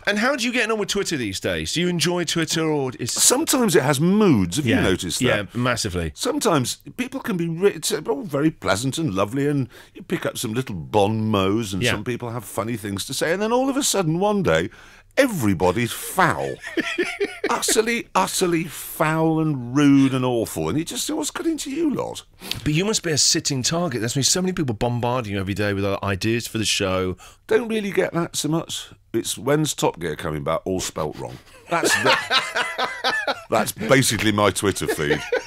And how do you get on with Twitter these days? Do you enjoy Twitter, or is Sometimes it has moods. Have you noticed that? Yeah, massively. Sometimes people can be it's all very pleasant and lovely, and you pick up some little bon mots, and some people have funny things to say, and then all of a sudden one day, everybody's foul. utterly foul and rude and awful, and you just say, what's got into you lot? But you must be a sitting target. There's so many people bombarding you every day with ideas for the show. Don't really get that so much. It's when's Top Gear coming back, all spelt wrong. That's basically my Twitter feed.